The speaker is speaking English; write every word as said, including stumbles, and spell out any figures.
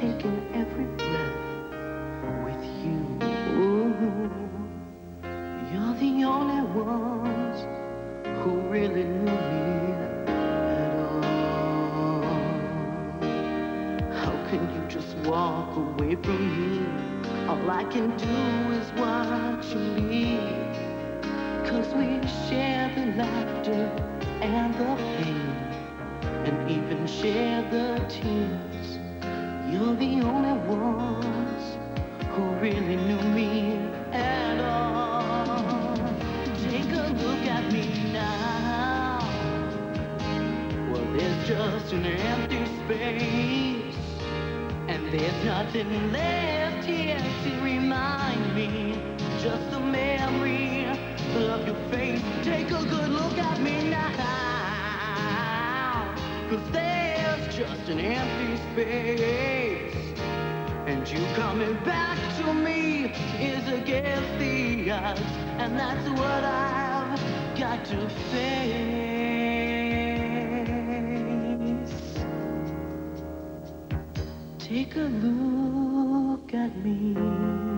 taking every breath with you. Ooh, you're the only ones who really knew me at all. How can you just walk away from me? All I can do is watch you leave. 'Cause we share the laughter and the pain, and even share the tears. You're the only ones who really knew me at all. Take a look at me now. Well, there's just an empty space, and there's nothing left here to remind me. Just a memory of your face. Take a good look at me now. 'Cause there's just an empty space, and you coming back to me is against the odds, and that's what I've got to face. Take a look at me.